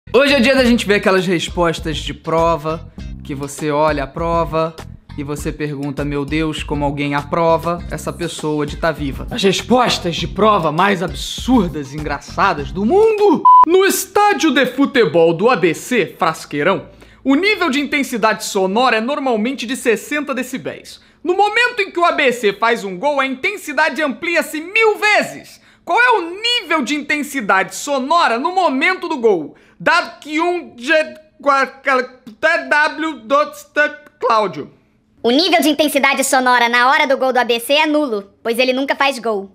Hoje é dia da gente ver aquelas respostas de prova, que você olha a prova e você pergunta, meu Deus, como alguém aprova essa pessoa de estar viva. As respostas de prova mais absurdas e engraçadas do mundo. No estádio de futebol do ABC, Frasqueirão, o nível de intensidade sonora é normalmente de 60 decibéis. No momento em que o ABC faz um gol, a intensidade amplia-se 1000 vezes. Qual é o nível de intensidade sonora no momento do gol? Dado que Cláudio. O nível de intensidade sonora na hora do gol do ABC é nulo, pois ele nunca faz gol.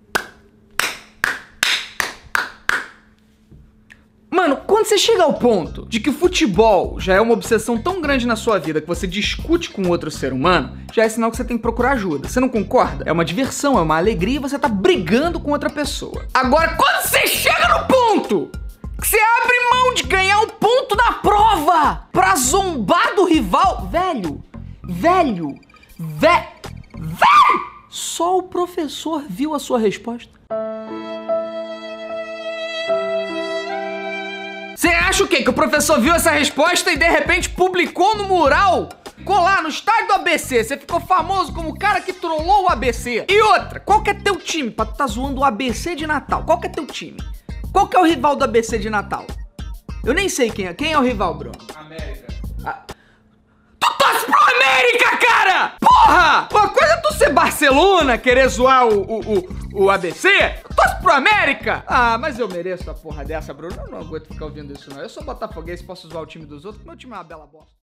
Mano, quando você chega ao ponto de que o futebol já é uma obsessão tão grande na sua vida que você discute com outro ser humano, já é sinal que você tem que procurar ajuda. Você não concorda? É uma diversão, é uma alegria e você tá brigando com outra pessoa. Agora, quando você chega no ponto que você abre mão de ganhar um ponto na prova pra zombar do rival, velho, só o professor viu a sua resposta. Você acha o quê? Que o professor viu essa resposta e de repente publicou no mural? Colar no estádio do ABC, você ficou famoso como o cara que trollou o ABC. E outra, qual que é teu time pra tu tá zoando o ABC de Natal? Qual que é teu time? Qual que é o rival do ABC de Natal? Eu nem sei quem é. Quem é o rival, Bruno? América. Tu torce pro América, cara! Porra! Uma coisa é tu ser Barcelona, querer zoar o ABC. Tu torce pro América? Ah, mas eu mereço a porra dessa, Bruno. Eu não aguento ficar ouvindo isso, não. Eu sou botafoguense, posso zoar o time dos outros, meu time é uma bela bosta.